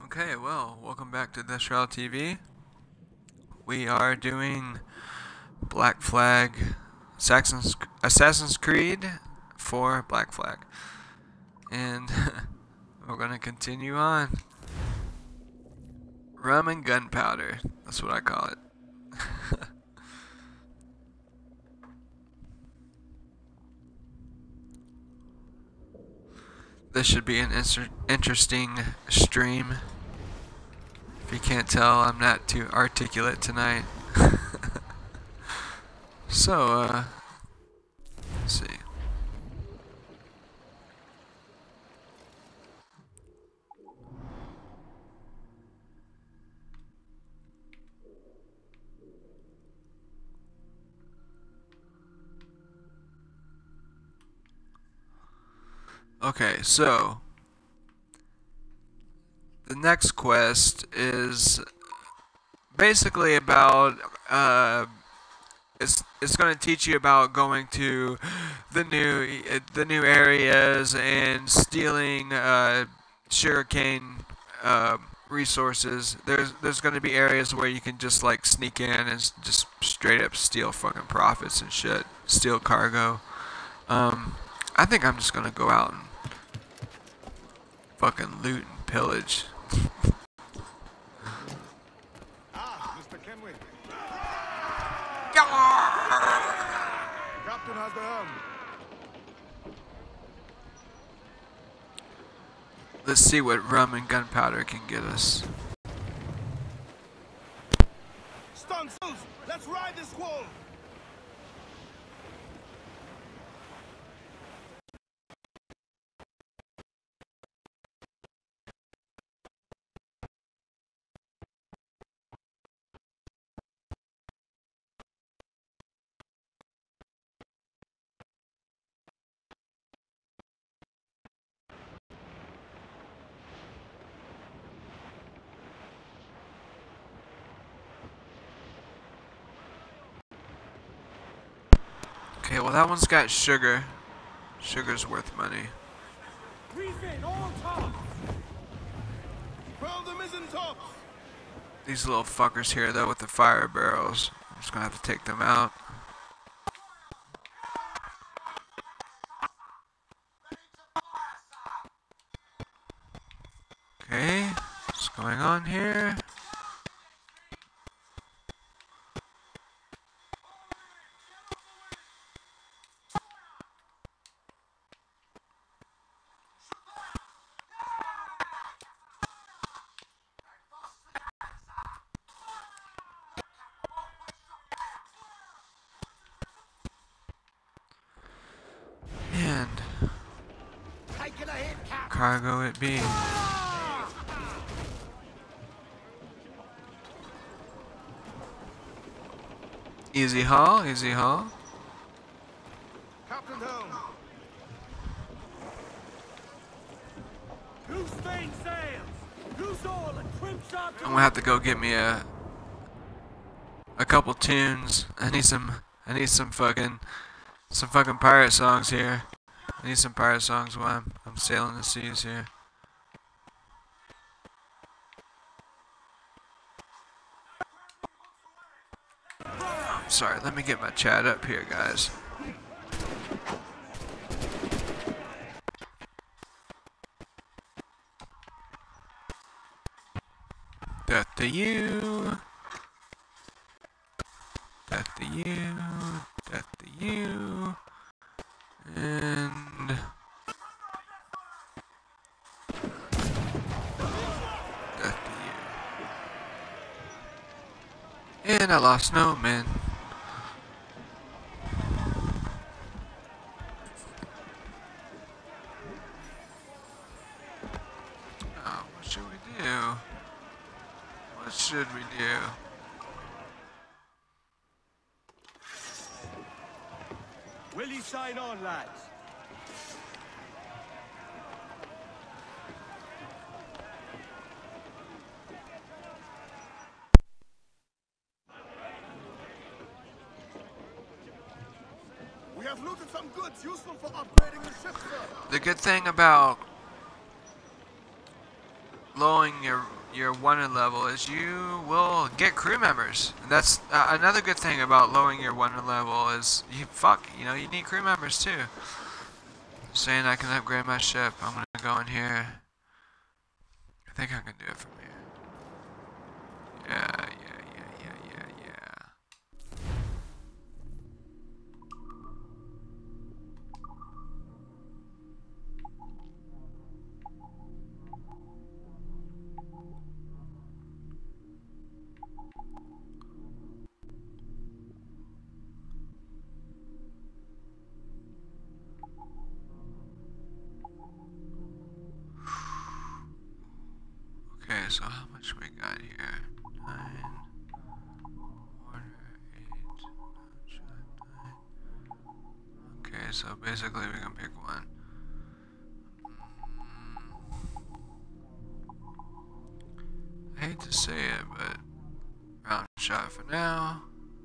Okay, well, welcome back to Death Shroud TV. We are doing Black Flag, Assassin's Creed for Black Flag. And we're going to continue on. Rum and gunpowder, that's what I call it. This should be an interesting stream. If you can't tell, I'm not too articulate tonight. So, let's see. Okay, so the next quest is basically about it's going to teach you about going to the new areas and stealing sugarcane resources. There's going to be areas where you can just like sneak in and just straight up steal fucking profits and shit, steal cargo. I think I'm just going to go out and fucking loot and pillage. Mr. Kenway. Captain has the helm. Let's see what rum and gunpowder can get us. Stun souls, let's ride this wall. Okay, well that one's got sugar. Sugar's worth money. Refit all tops. Round the mizzen tops. These little fuckers here though with the fire barrels. I'm just gonna have to take them out. Okay, what's going on here? And cargo it be. Easy haul, easy haul. Captain helm. Loose main sails. Loose all and trim sharp. I'm gonna have to go get me a couple tunes. I need some fucking pirate songs here. I need some pirate songs while I'm sailing the seas here. Sorry, let me get my chat up here, guys. Death to you. Death to you. Death to you. And death to you. And I lost no men. Oh, what should we do? What should we do? Will you sign on, lads? We have looted some goods useful for upgrading the ship, sir. The good thing about lowering your wanted level is you will get crew members. And that's another good thing about lowering your wanted level is you know, you need crew members too. Saying I can upgrade my ship. I'm gonna go in here. I think I can do it from here. Yeah. Okay, so how much we got here? 9, order, 8, 9. Okay, so basically we can pick one. I hate to say it, but round shot for now.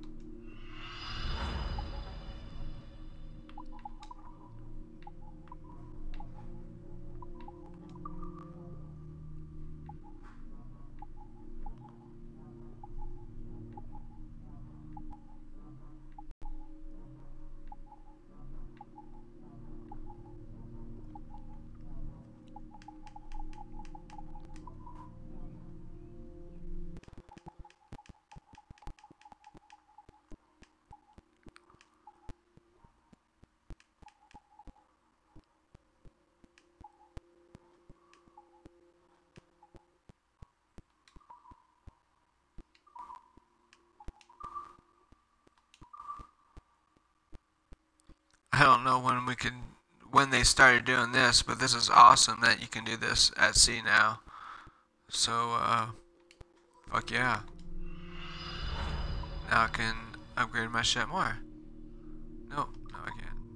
I don't know when they started doing this, but this is awesome that you can do this at sea now. So, fuck yeah. Now I can upgrade my ship more. No, I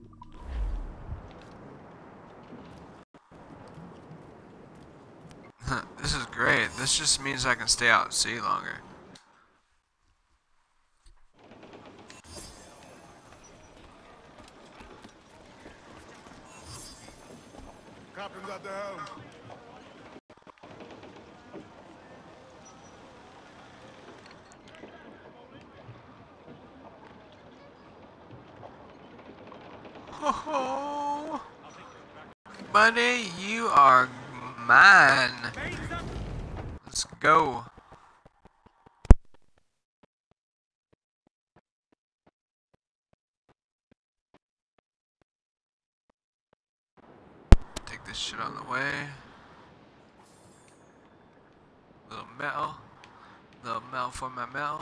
can't. This is great. This just means I can stay out at sea longer. Captain's at the helm. Oh, buddy, you are mine. Let's go. Take this shit on the way. Little metal for my metal.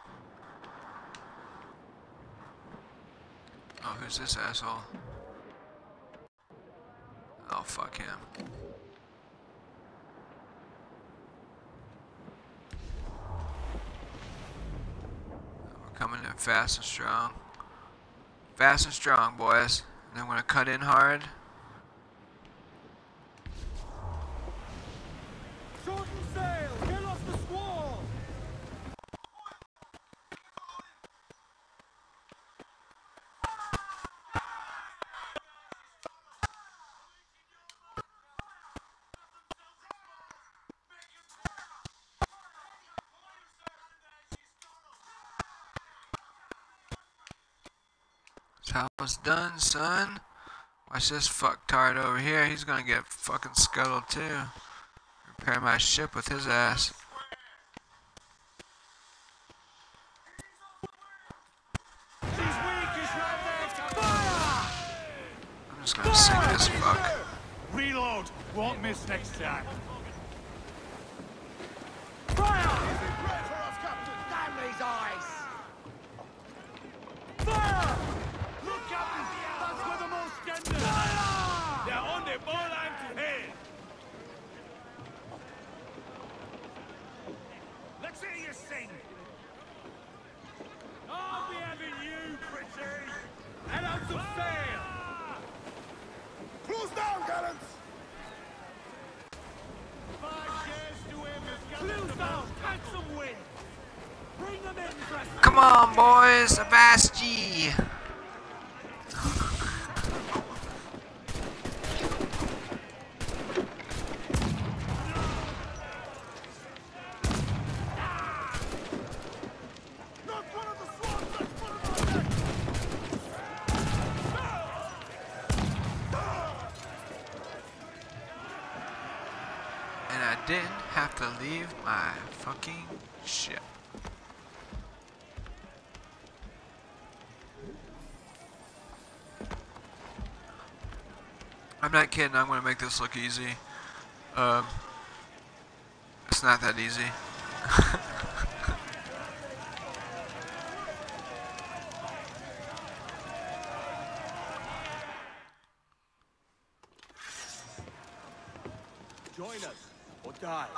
Oh, who's this asshole? Oh, fuck him. We're coming in fast and strong. Fast and strong, boys. And then we're gonna cut in hard. Shorten sail! Get off the squall! That's how it's done, son. Watch this fucktard over here. He's gonna get fucking scuttled too. Repair my ship with his ass. I'm just gonna sink this fuck. Reload! Won't miss next time. Fire! Great for us, Captain! Damn these eyes! Fire! Look, Captain! That's where the most genders! Fire! They're on the ball line to head! Let's hear you sing! I'll be having you, pretty! Head out to sail! Close down, gallants! 5 shares to him as Close down! Catch some wind! Bring them in, Preston! Come on, boys, Avast G. have to leave my fucking ship. I'm not kidding, I'm gonna make this look easy. It's not that easy. Join us or die.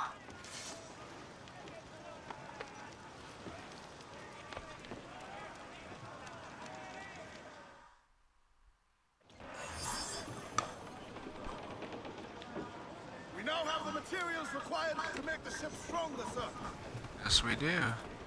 We now have the materials required to make the ship stronger, sir. Yes, we do.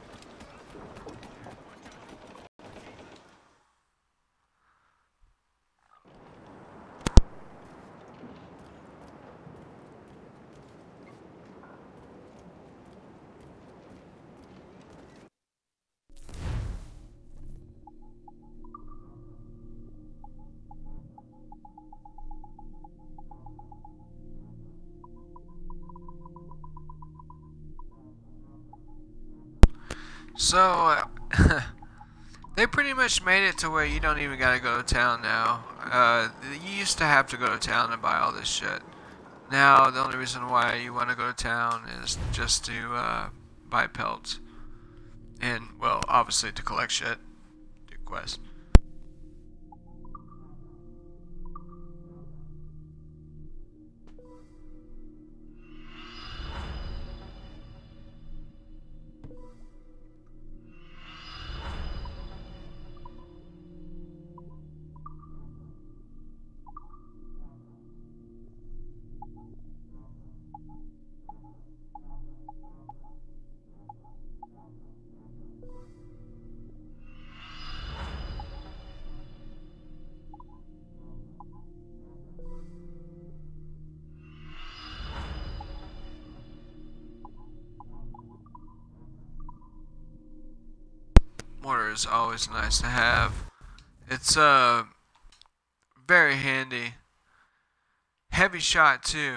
So, they pretty much made it to where you don't even gotta go to town now. You used to have to go to town and buy all this shit. Now, the only reason why you want to go to town is just to buy pelts. And, well, obviously to collect shit. Do quests. Mortar is always nice to have. It's very handy. Heavy shot too.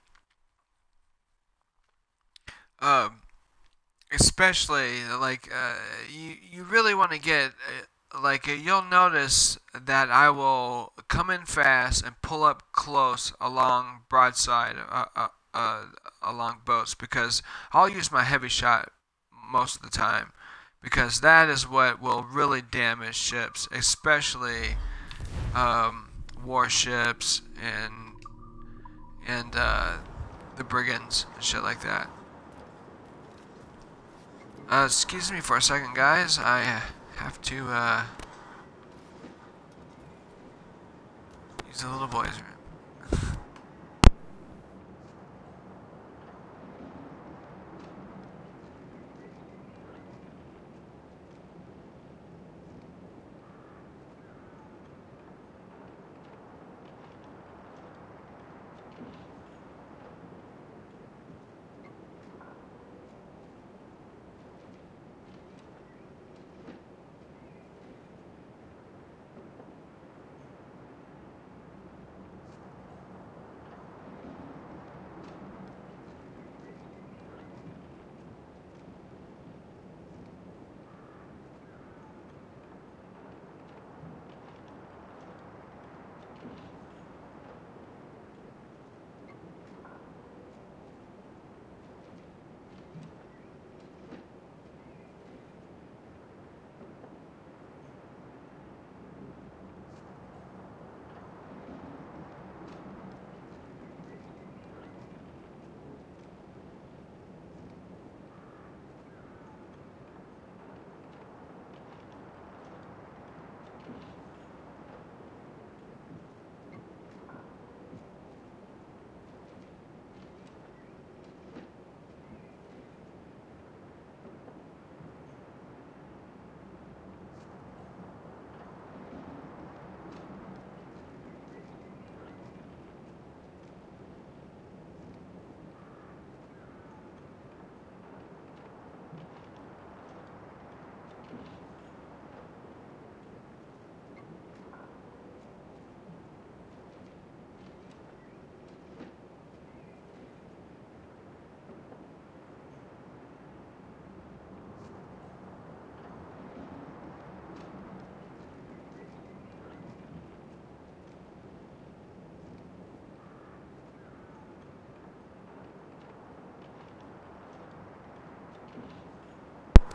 Especially like you really want to get like you'll notice that I will come in fast and pull up close along broadside along boats because I'll use my heavy shot most of the time because that is what will really damage ships, especially warships and the brigands and shit like that. Excuse me for a second, guys. I have to use the little boy's room.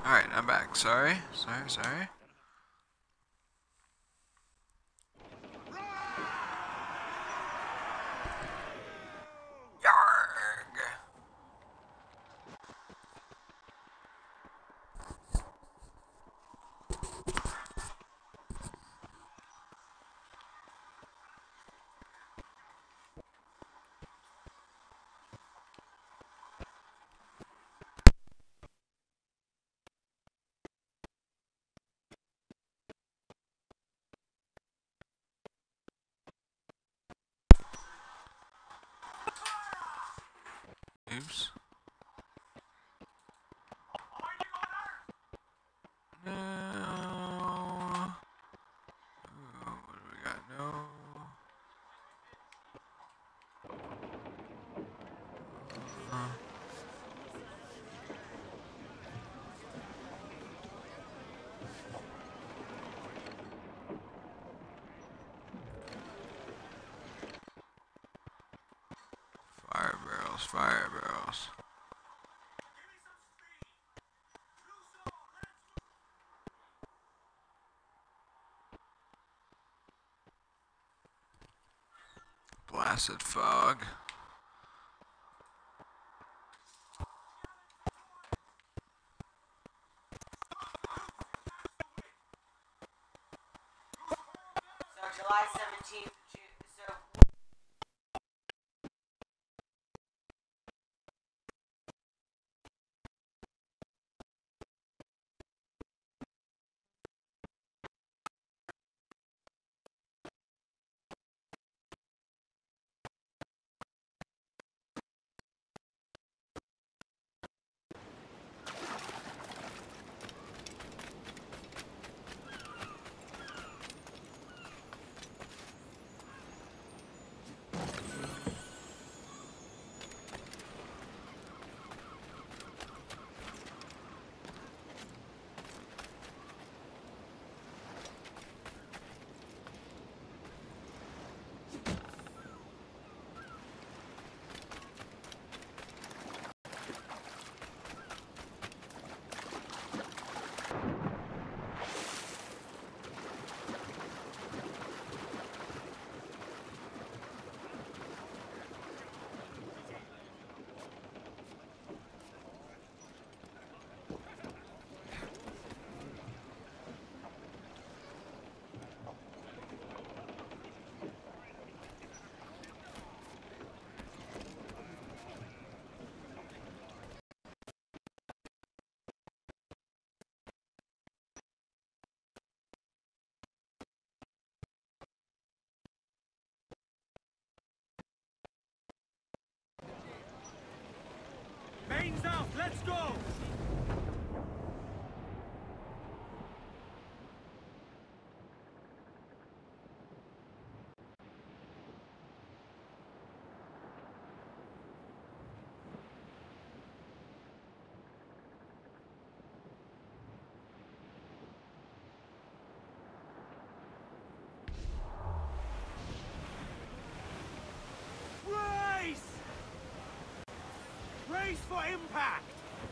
Alright, I'm back. Sorry. Sorry. Yarg! Oops. No. Ooh, what do we got? No. Fire barrels. Blasted fog. So July 17th, so Mains out, let's go! Brace! Brace for impact!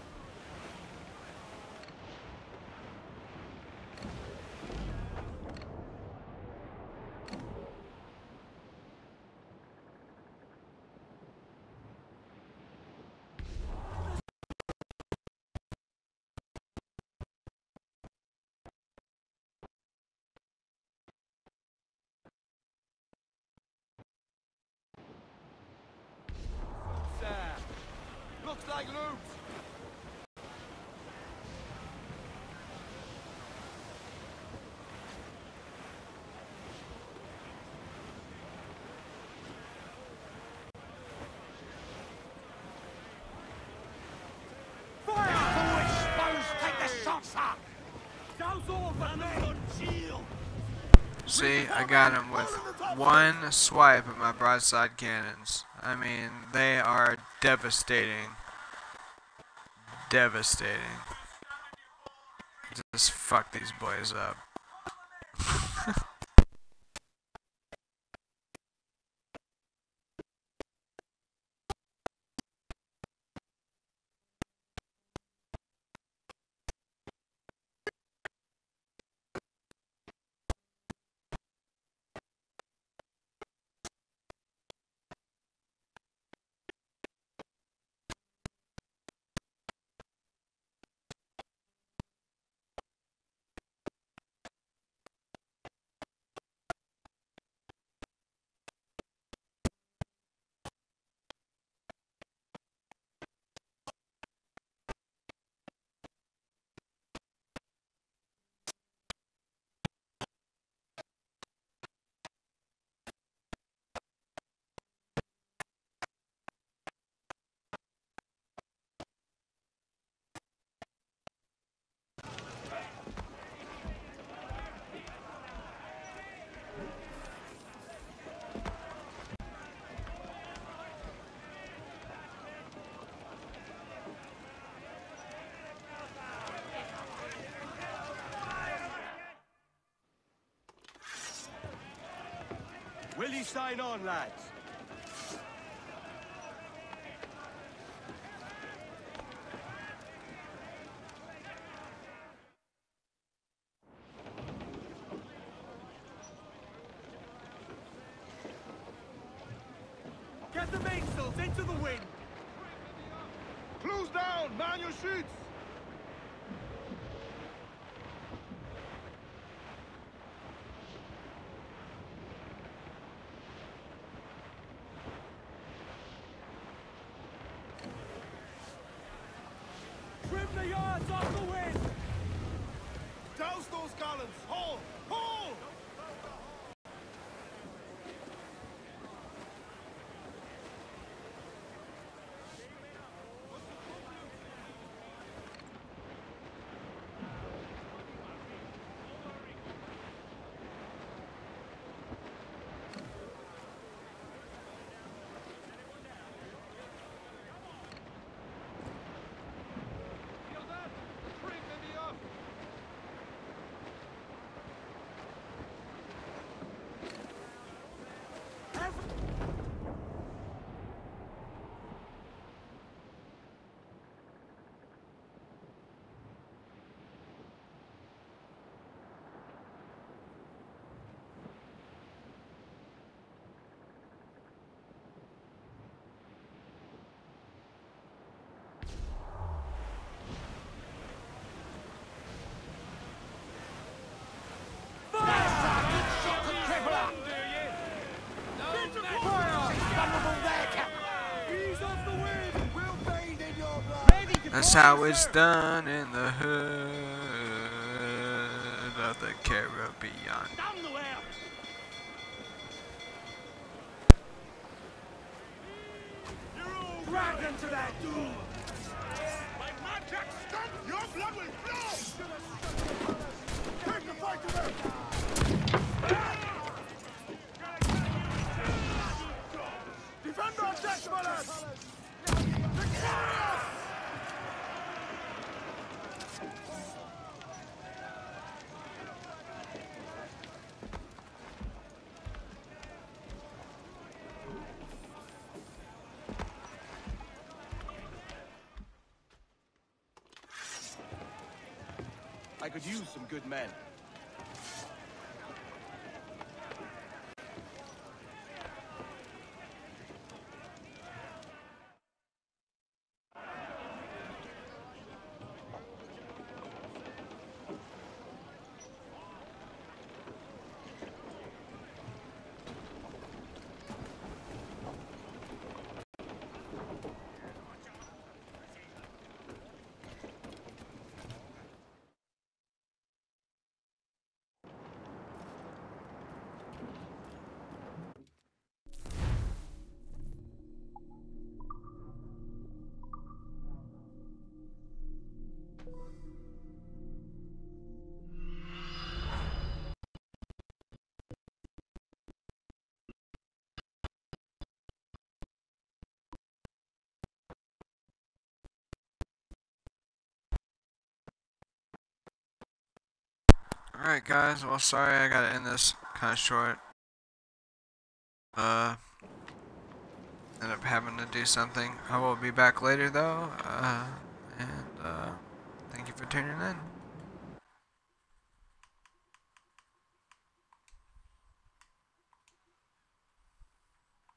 Looks like loot! Fire! Forward, Spose! Take the shots up! Douse all the men! See, I got him with one swipe of my broadside cannons. I mean, they are devastating. Devastating. Just fuck these boys up. Will you sign on, lads? Get the mainsails into the wind! Close down! Man your shoots! Trim the yards off the wind! Douse those gallants! Haul! Haul! That's how it's done in the hood of the Caribbean. Down the way! Drag them to that doom! My magic stun! Your blood will flow! Take the fight to them! Defend our decks, my lads! Victorious! I could use some good men. Alright guys, well sorry I gotta end this kinda short. End up having to do something. I will be back later though, and thank you for tuning in.